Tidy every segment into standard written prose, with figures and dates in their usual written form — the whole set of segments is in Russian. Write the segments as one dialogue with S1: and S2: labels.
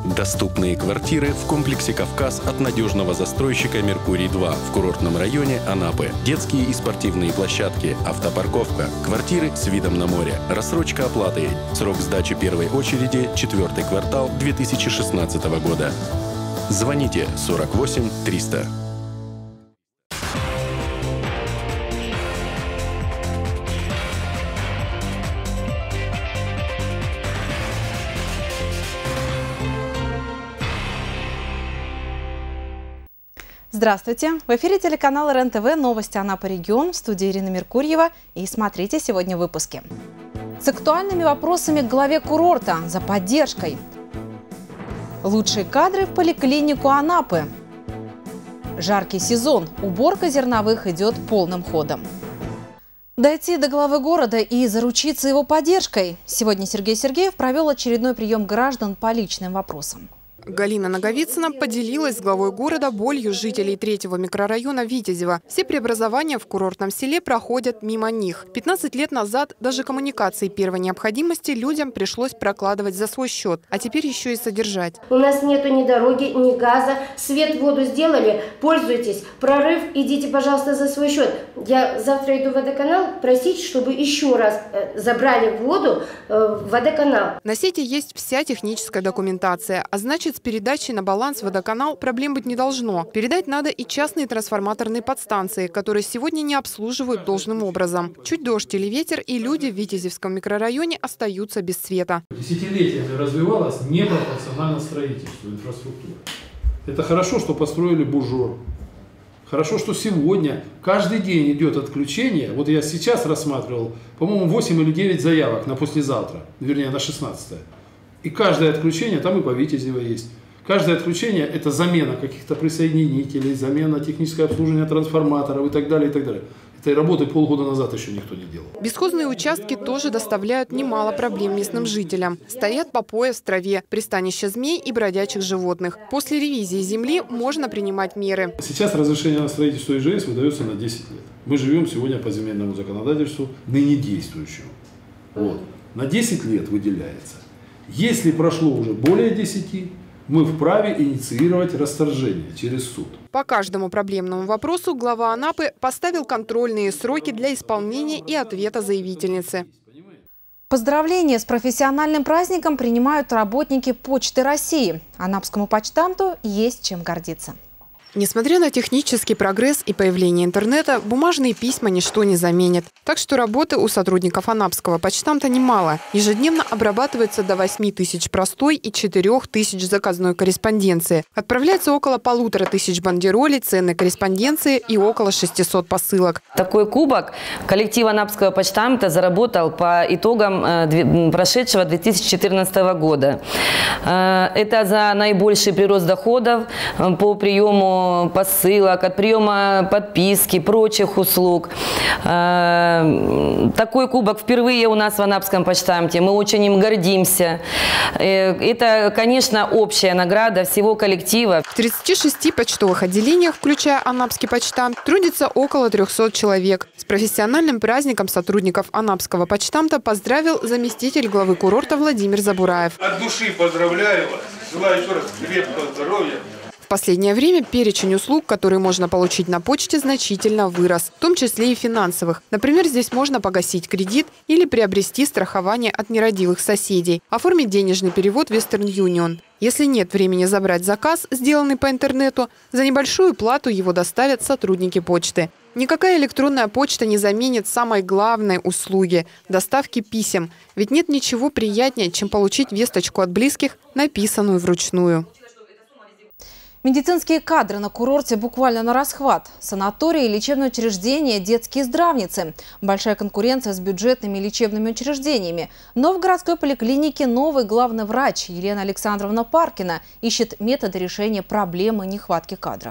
S1: Доступные квартиры в комплексе «Кавказ» от надежного застройщика «Меркурий-2» в курортном районе Анапы. Детские и спортивные площадки, автопарковка, квартиры с видом на море, рассрочка оплаты. Срок сдачи первой очереди – 4-й квартал 2016 года. Звоните 48 300.
S2: Здравствуйте! В эфире телеканала РЕН-ТВ новости Анапы регион, в студии Ирина Меркурьева. И смотрите сегодня в выпуске. С актуальными вопросами к главе курорта, за поддержкой. Лучшие кадры в поликлинику Анапы. Жаркий сезон, уборка зерновых идет полным ходом. Дойти до главы города и заручиться его поддержкой. Сегодня Сергей Сергеев провел очередной прием граждан по личным вопросам.
S3: Галина Наговицына поделилась с главой города болью жителей 3-го микрорайона Витязева. Все преобразования в курортном селе проходят мимо них. 15 лет назад даже коммуникации первой необходимости людям пришлось прокладывать за свой счет, а теперь еще и содержать.
S4: У нас нету ни дороги, ни газа. Свет, воду сделали, пользуйтесь. Прорыв, идите, пожалуйста, за свой счет. Я завтра иду в водоканал просить, чтобы еще раз забрали воду в водоканал.
S3: На сети есть вся техническая документация, а значит, с передачей на баланс водоканал проблем быть не должно. Передать надо и частные трансформаторные подстанции, которые сегодня не обслуживают должным образом. Чуть дождь или ветер, и люди в Витязевском микрорайоне остаются без света.
S5: Десятилетиями развивалось непропорционально строительству инфраструктуры. Это хорошо, что построили Бужор. Хорошо, что сегодня каждый день идет отключение. Вот я сейчас рассматривал, по-моему, 8 или 9 заявок на послезавтра, вернее на 16-е. И каждое отключение, там и по Витязево есть, каждое отключение – это замена каких-то присоединителей, замена технического обслуживания трансформаторов и так далее, и так далее. Этой работы полгода назад еще никто не делал.
S3: Бесхозные участки тоже доставляют немало проблем местным жителям. Стоят по пояс в траве, пристанища змей и бродячих животных. После ревизии земли можно принимать меры.
S5: Сейчас разрешение на строительство ИЖС выдается на 10 лет. Мы живем сегодня по земельному законодательству, ныне действующему. Вот. На 10 лет выделяется. Если прошло уже более 10, мы вправе инициировать расторжение через суд.
S3: По каждому проблемному вопросу глава Анапы поставил контрольные сроки для исполнения и ответа заявительницы.
S2: Поздравления с профессиональным праздником принимают работники Почты России. Анапскому почтамту есть чем гордиться.
S3: Несмотря на технический прогресс и появление интернета, бумажные письма ничто не заменит. Так что работы у сотрудников Анапского почтамта немало. Ежедневно обрабатывается до 8 тысяч простой и 4 тысяч заказной корреспонденции. Отправляется около 1500 бандеролей, ценной корреспонденции и около 600 посылок.
S6: Такой кубок коллектив Анапского почтамта заработал по итогам прошедшего 2014 года. Это за наибольший прирост доходов по приему посылок, от приема подписки, прочих услуг. Такой кубок впервые у нас в Анапском почтамте. Мы очень им гордимся. Это, конечно, общая награда всего коллектива.
S3: В 36 почтовых отделениях, включая Анапский почтамт, трудится около 300 человек. С профессиональным праздником сотрудников Анапского почтамта поздравил заместитель главы курорта Владимир Забураев.
S7: От души поздравляю вас. Желаю еще раз крепкого здоровья.
S3: В последнее время перечень услуг, которые можно получить на почте, значительно вырос, в том числе и финансовых. Например, здесь можно погасить кредит или приобрести страхование от нерадивых соседей, оформить денежный перевод в Western Union. Если нет времени забрать заказ, сделанный по интернету, за небольшую плату его доставят сотрудники почты. Никакая электронная почта не заменит самой главной услуги – доставки писем. Ведь нет ничего приятнее, чем получить весточку от близких, написанную вручную.
S2: Медицинские кадры на курорте буквально на расхват. Санатории, лечебные учреждения, детские здравницы. Большая конкуренция с бюджетными лечебными учреждениями. Но в городской поликлинике новый главный врач Елена Александровна Паркина ищет методы решения проблемы нехватки кадров.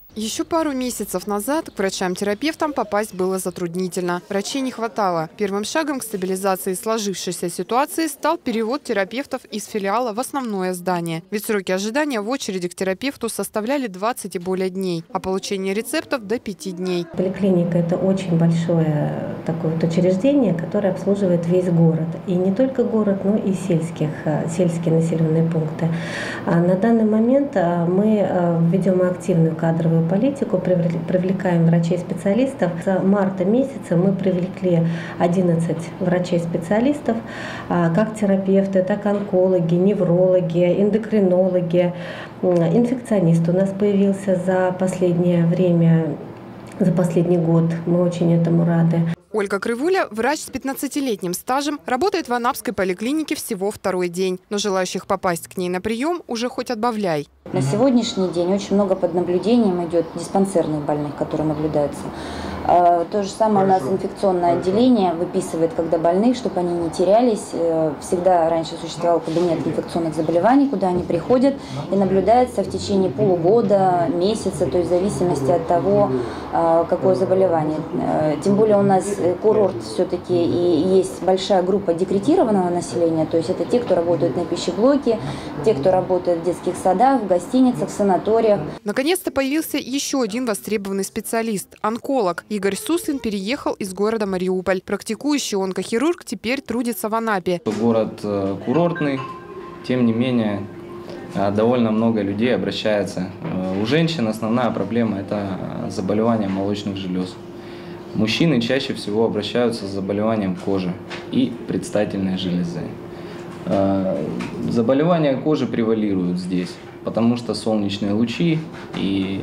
S3: Еще пару месяцев назад к врачам-терапевтам попасть было затруднительно. Врачей не хватало. Первым шагом к стабилизации сложившейся ситуации стал перевод терапевтов из филиала в основное здание. Ведь сроки ожидания в очереди к терапевту составляли 20 и более дней, а получение рецептов до 5 дней.
S8: Поликлиника – это очень большое такое вот учреждение, которое обслуживает весь город. И не только город, но и сельские населенные пункты. На данный момент мы ведем активную кадровую политику, привлекаем врачей-специалистов. С марта месяца мы привлекли 11 врачей-специалистов, как терапевты, так и онкологи, неврологи, эндокринологи, инфекционист у нас появился за последнее время, за последний год. Мы очень этому рады.
S3: Ольга Крывуля, врач с 15-летним стажем, работает в Анапской поликлинике всего второй день. Но желающих попасть к ней на прием уже хоть отбавляй.
S9: На сегодняшний день очень много под наблюдением идет диспансерных больных, которые наблюдаются. То же самое у нас инфекционное отделение выписывает, когда больных, чтобы они не терялись. Всегда раньше существовал кабинет инфекционных заболеваний, куда они приходят и наблюдаются в течение полугода, месяца, то есть в зависимости от того, какое заболевание. Тем более у нас курорт все-таки и есть большая группа декретированного населения, то есть это те, кто работают на пищеблоке, те, кто работает в детских садах, в гостиницах, в санаториях.
S3: Наконец-то появился еще один востребованный специалист – онколог. Игорь Суслин переехал из города Мариуполь. Практикующий онкохирург теперь трудится в Анапе.
S10: Город курортный, тем не менее довольно много людей обращается. У женщин основная проблема – это заболевание молочных желез. Мужчины чаще всего обращаются с заболеванием кожи и предстательной железы. Заболевания кожи превалируют здесь, потому что солнечные лучи и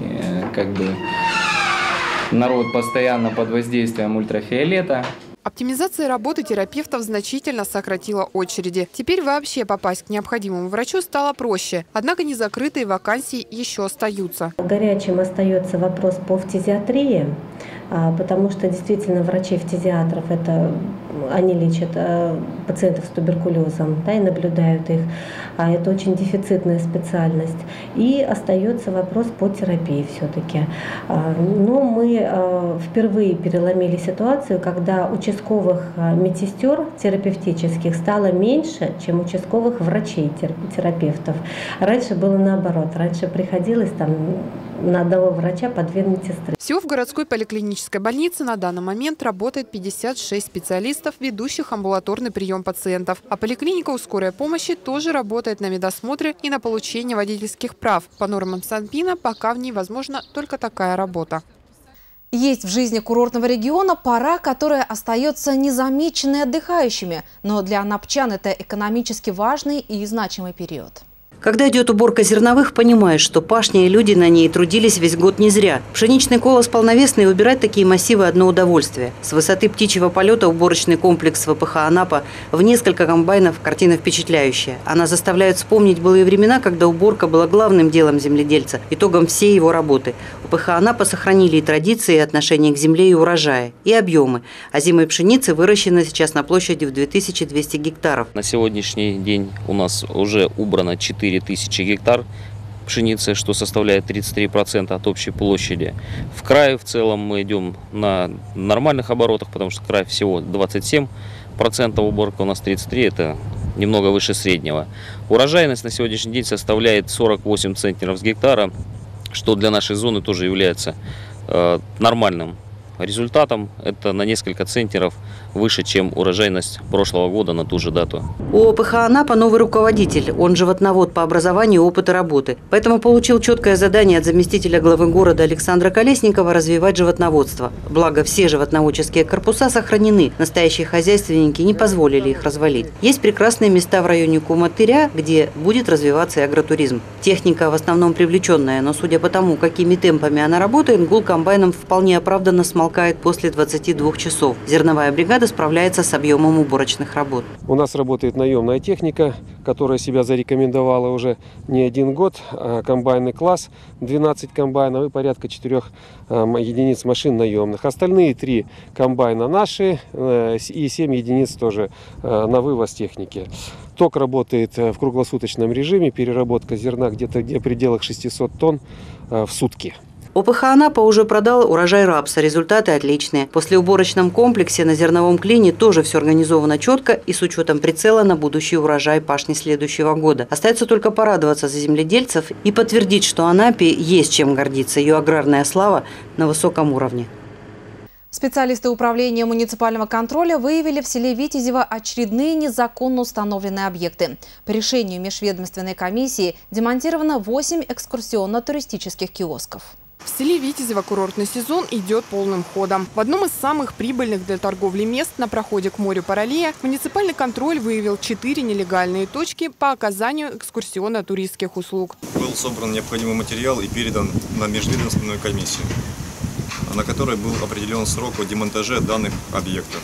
S10: народ постоянно под воздействием ультрафиолета.
S3: Оптимизация работы терапевтов значительно сократила очереди. Теперь вообще попасть к необходимому врачу стало проще. Однако незакрытые вакансии еще остаются.
S8: Горячим остается вопрос по фтизиатрии, потому что действительно врачей-фтизиатров они лечат пациентов с туберкулезом, и наблюдают их. Это очень дефицитная специальность. И остается вопрос по терапии все-таки. Но мы впервые переломили ситуацию, когда участковых медсестер терапевтических стало меньше, чем участковых врачей-терапевтов. Раньше было наоборот. Раньше приходилось на одного врача по 2 медсестры.
S3: Всего в городской поликлинической больнице на данный момент работает 56 специалистов, ведущих амбулаторный прием пациентов. А поликлиника у скорой помощи тоже работает на медосмотре и на получение водительских прав. По нормам Санпина пока в ней возможна только такая работа.
S2: Есть в жизни курортного региона пора, которая остается незамеченной отдыхающими. Но для анапчан это экономически важный и значимый период.
S11: Когда идет уборка зерновых, понимаешь, что пашня и люди на ней трудились весь год не зря. Пшеничный колос полновесный, и убирать такие массивы – одно удовольствие. С высоты птичьего полета уборочный комплекс ВПХ «Анапа» в несколько комбайнов – картина впечатляющая. Она заставляет вспомнить былые времена, когда уборка была главным делом земледельца, итогом всей его работы. УПХ «Анапа» сохранили и традиции, и отношения к земле, и урожая, и объемы. Озимой пшеницы выращено сейчас на площади в 2200 гектаров.
S12: На сегодняшний день у нас уже убрано 4000 гектар пшеницы, что составляет 33% от общей площади. В крае в целом мы идем на нормальных оборотах, потому что край всего 27%, уборка у нас 33%, это немного выше среднего. Урожайность на сегодняшний день составляет 48 центнеров с гектара, что для нашей зоны тоже является нормальным результатом. Это на несколько центнеров выше, чем урожайность прошлого года на ту же дату.
S11: У ОПХ «Анапа» новый руководитель, он животновод по образованию и опыту работы. Поэтому получил четкое задание от заместителя главы города Александра Колесникова развивать животноводство. Благо, все животноводческие корпуса сохранены. Настоящие хозяйственники не позволили их развалить. Есть прекрасные места в районе Куматыря, где будет развиваться и агротуризм. Техника в основном привлеченная, но судя по тому, какими темпами она работает, гул комбайном вполне оправданно смолкает после 22 часов. Зерновая бригада справляется с объемом уборочных работ.
S13: У нас работает наемная техника, которая себя зарекомендовала уже не один год. Комбайный класс, 12 комбайнов и порядка 4 единиц машин наемных. Остальные 3 комбайна наши и 7 единиц тоже на вывоз техники. ТОК работает в круглосуточном режиме, переработка зерна где-то в пределах 600 тонн в сутки.
S11: ОПХ «Анапа» уже продал урожай рапса. Результаты отличные. После уборочном комплексе на зерновом клине тоже все организовано четко и с учетом прицела на будущий урожай пашни следующего года. Остается только порадоваться за земледельцев и подтвердить, что Анапе есть чем гордиться. Ее аграрная слава на высоком уровне.
S2: Специалисты управления муниципального контроля выявили в селе Витязево очередные незаконно установленные объекты. По решению межведомственной комиссии демонтировано 8 экскурсионно-туристических киосков.
S3: В селе Витязево курортный сезон идет полным ходом. В одном из самых прибыльных для торговли мест на проходе к морю Паралия муниципальный контроль выявил 4 нелегальные точки по оказанию экскурсионно-туристских услуг.
S14: Был собран необходимый материал и передан на межведомственную комиссию, на которой был определен срок о демонтаже данных объектов.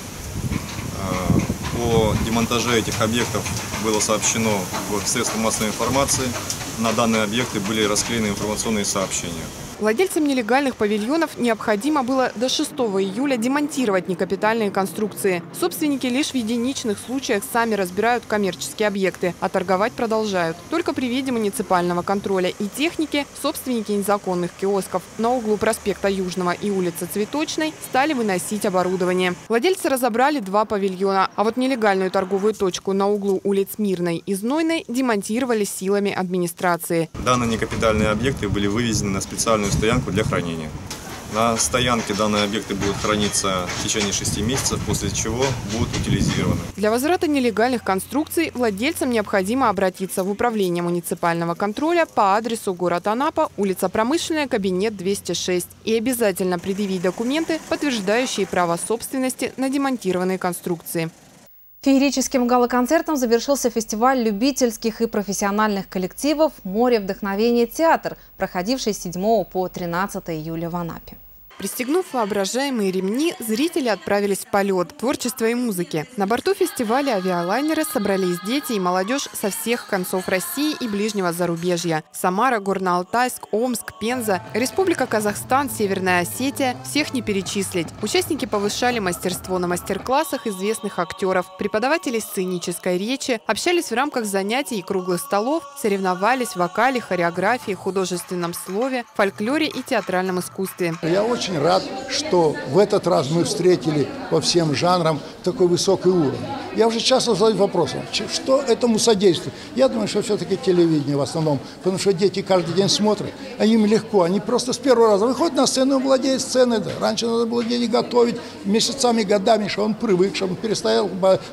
S14: О демонтаже этих объектов было сообщено в средствах массовой информации. На данные объекты были расклеены информационные сообщения.
S3: Владельцам нелегальных павильонов необходимо было до 6 июля демонтировать некапитальные конструкции. Собственники лишь в единичных случаях сами разбирают коммерческие объекты, а торговать продолжают. Только при виде муниципального контроля и техники собственники незаконных киосков на углу проспекта Южного и улицы Цветочной стали выносить оборудование. Владельцы разобрали 2 павильона, а вот нелегальную торговую точку на углу улиц Мирной и Знойной демонтировали силами администрации.
S14: Данные некапитальные объекты были вывезены на специальную стоянку для хранения. На стоянке данные объекты будут храниться в течение 6 месяцев, после чего будут утилизированы.
S3: Для возврата нелегальных конструкций владельцам необходимо обратиться в управление муниципального контроля по адресу город Анапа, улица Промышленная, кабинет 206 и обязательно предъявить документы, подтверждающие право собственности на демонтированные конструкции.
S2: Феерическим гала-концертом завершился фестиваль любительских и профессиональных коллективов «Море вдохновения театр», проходивший с 7 по 13 июля в Анапе.
S3: Пристегнув воображаемые ремни, зрители отправились в полет, творчество и музыки. На борту фестиваля авиалайнера собрались дети и молодежь со всех концов России и ближнего зарубежья. Самара, Горно-Алтайск, Омск, Пенза, Республика Казахстан, Северная Осетия – всех не перечислить. Участники повышали мастерство на мастер-классах известных актеров, преподаватели сценической речи, общались в рамках занятий и круглых столов, соревновались в вокале, хореографии, художественном слове, фольклоре и театральном искусстве.
S15: Я очень рад, что в этот раз мы встретили по всем жанрам такой высокий уровень. Я уже часто задаю вопросом, что этому содействует. Я думаю, что все-таки телевидение в основном, потому что дети каждый день смотрят, а им легко, они просто с первого раза выходят на сцену, владеют сценой. Да. Раньше надо было детей готовить месяцами, годами, чтобы он привык, чтобы он перестал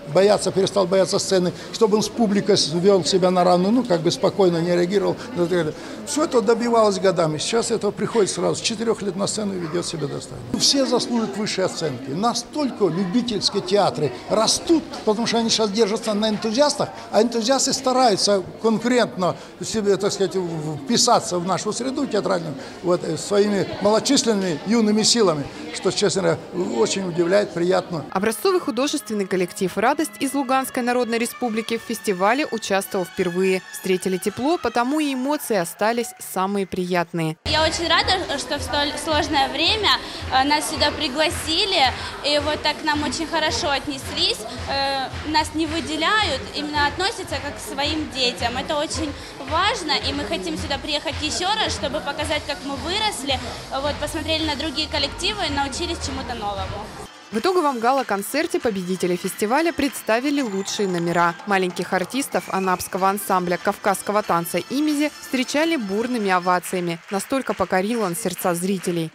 S15: бояться сцены, чтобы он с публикой вел себя на равную, ну, как бы спокойно не реагировал. Все это добивалось годами. Сейчас этого приходит сразу, с 4 лет на сцену и ведет себя достойно. Все заслуживают высшей оценки. Настолько любительские театры растут, потому что они сейчас держатся на энтузиастах, а энтузиасты стараются конкурентно себе, так сказать, вписаться в нашу среду театральную вот, своими малочисленными юными силами, что, честно говоря, очень удивляет, приятно.
S3: Образцовый художественный коллектив «Радость» из Луганской Народной Республики в фестивале участвовал впервые. Встретили тепло, потому и эмоции остались самые приятные.
S16: Я очень рада, что в столь сложное время нас сюда пригласили, и вот так к нам очень хорошо отнеслись. Нас не выделяют, именно относятся как к своим детям. Это очень важно, и мы хотим сюда приехать еще раз, чтобы показать, как мы выросли, вот, посмотрели на другие коллективы и научились чему-то новому.
S3: В итоговом гала-концерте победители фестиваля представили лучшие номера. Маленьких артистов анапского ансамбля кавказского танца «Имизи» встречали бурными овациями. Настолько покорил он сердца зрителей.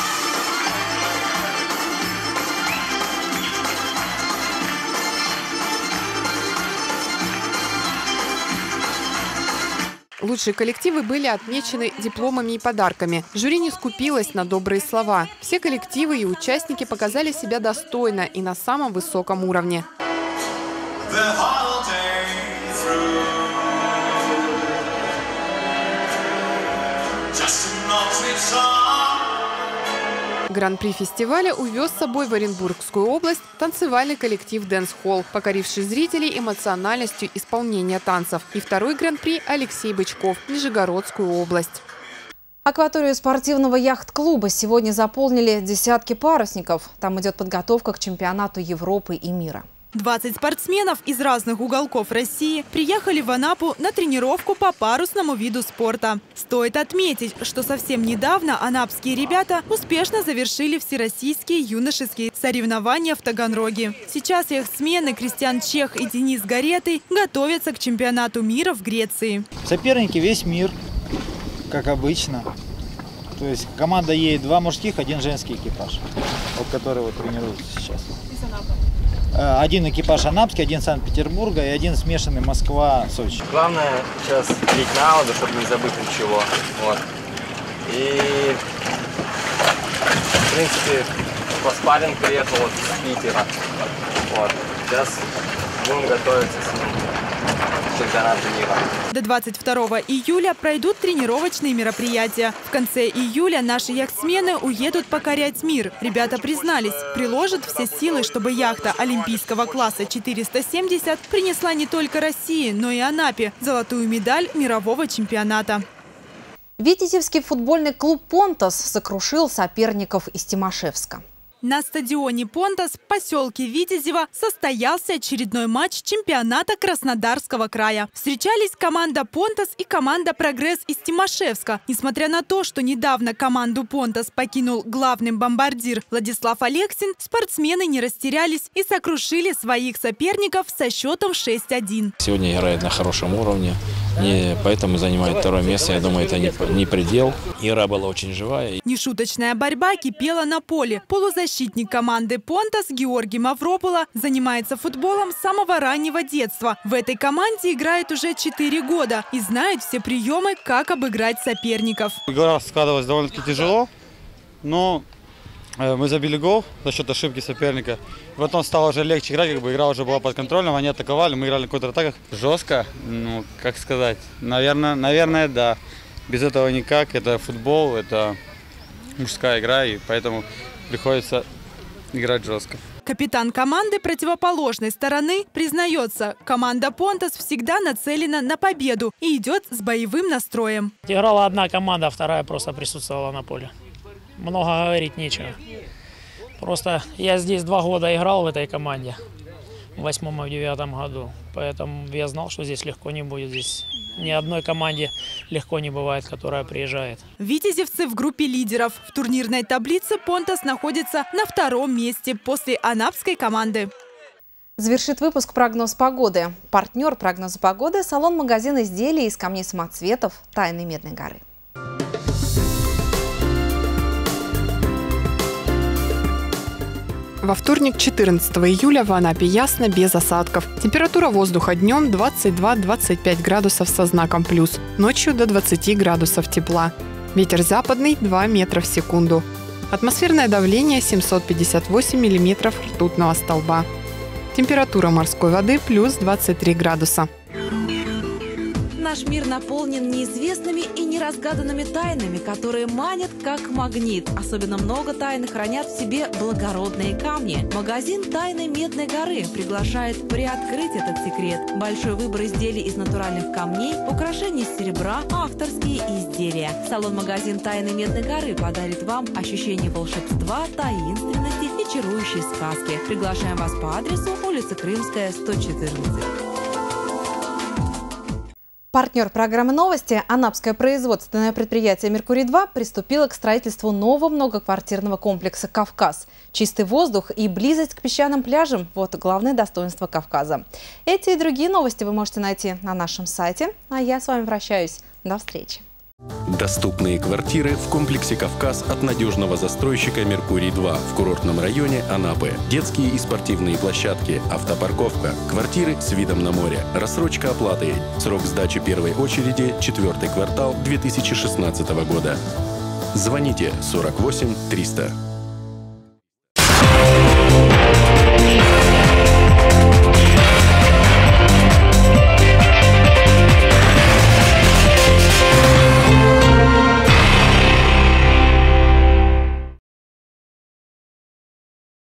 S3: Лучшие коллективы были отмечены дипломами и подарками. Жюри не скупилось на добрые слова. Все коллективы и участники показали себя достойно и на самом высоком уровне. Гран-при фестиваля увез с собой в Оренбургскую область танцевальный коллектив «Dance Hall», покоривший зрителей эмоциональностью исполнения танцев. И второй гран-при Алексей Бычков, Нижегородскую область.
S2: Акваторию спортивного яхт-клуба сегодня заполнили десятки парусников. Там идет подготовка к чемпионату Европы и мира.
S17: 20 спортсменов из разных уголков России приехали в Анапу на тренировку по парусному виду спорта. Стоит отметить, что совсем недавно анапские ребята успешно завершили всероссийские юношеские соревнования в Таганроге. Сейчас их смены Кристиан Чех и Денис Гаретый готовятся к чемпионату мира в Греции.
S18: Соперники весь мир, как обычно. То есть команда едет 2 мужских, 1 женский экипаж, вот который вот тренируется сейчас. Один экипаж анапский, 1 Санкт-Петербурга и 1 смешанный Москва-Сочи.
S19: Главное сейчас бить на воду, чтобы не забыть ничего. Вот. И в принципе по спарринг приехал вот из Питера. Вот. Сейчас будем готовиться с ним к чемпионату мира.
S17: До 22 июля пройдут тренировочные мероприятия. В конце июля наши яхтсмены уедут покорять мир. Ребята признались, приложат все силы, чтобы яхта олимпийского класса 470 принесла не только России, но и Анапе золотую медаль мирового чемпионата.
S2: Витязевский футбольный клуб «Понтас» сокрушил соперников из Тимашевска.
S17: На стадионе «Понтас» в поселке Витязево состоялся очередной матч чемпионата Краснодарского края. Встречались команда «Понтас» и команда «Прогресс» из Тимашевска. Несмотря на то, что недавно команду «Понтас» покинул главный бомбардир Владислав Алексин, спортсмены не растерялись и сокрушили своих соперников со счетом 6-1.
S20: Сегодня играет на хорошем уровне, и поэтому занимает 2 место. Я думаю, это не предел. Игра была очень живая.
S17: Нешуточная борьба кипела на поле. Полузащитник команды «Понтас» Георгий Мавропола занимается футболом с самого раннего детства. В этой команде играет уже 4 года и знает все приемы, как обыграть соперников.
S21: Игра складывалась довольно-таки тяжело, но мы забили гол за счет ошибки соперника. Потом стало уже легче играть, как бы игра уже была под контролем, они атаковали, мы играли на контратаках. Жестко, ну, как сказать, наверное, да. Без этого никак, это футбол, это мужская игра, и поэтому приходится играть жестко.
S17: Капитан команды противоположной стороны признается, команда «Понтас» всегда нацелена на победу и идет с боевым настроем.
S22: Играла одна команда, вторая просто присутствовала на поле. Много говорить нечего. Просто я здесь 2 года играл в этой команде, в 8-м и в 9-м году. Поэтому я знал, что здесь легко не будет. Здесь ни одной команде легко не бывает, которая приезжает.
S17: Витязевцы в группе лидеров. В турнирной таблице «Понтас» находится на 2-м месте после анапской команды.
S2: Завершит выпуск прогноз погоды. Партнер прогноза погоды – салон-магазин изделий из камней самоцветов «Тайны Медной горы».
S3: Во вторник, 14 июля, в Анапе ясно, без осадков. Температура воздуха днем 22-25 градусов со знаком плюс, ночью до 20 градусов тепла. Ветер западный 2 метра в секунду. Атмосферное давление 758 миллиметров ртутного столба. Температура морской воды плюс 23 градуса.
S23: Наш мир наполнен неизвестными и неразгаданными тайнами, которые манят как магнит. Особенно много тайн хранят в себе благородные камни. Магазин «Тайны Медной горы» приглашает приоткрыть этот секрет. Большой выбор изделий из натуральных камней, украшений из серебра, авторские изделия. Салон-магазин «Тайны Медной горы» подарит вам ощущение волшебства, таинственности и чарующей сказки. Приглашаем вас по адресу улица Крымская, 114.
S2: Партнер программы «Новости» Анапское производственное предприятие «Меркурий-2» приступило к строительству нового многоквартирного комплекса «Кавказ». Чистый воздух и близость к песчаным пляжам – вот главное достоинство Кавказа. Эти и другие новости вы можете найти на нашем сайте. А я с вами прощаюсь. До встречи.
S1: Доступные квартиры в комплексе «Кавказ» от надежного застройщика «Меркурий-2» в курортном районе Анапы. Детские и спортивные площадки, автопарковка, квартиры с видом на море, рассрочка оплаты. Срок сдачи первой очереди – 4-й квартал 2016 года. Звоните 48 300.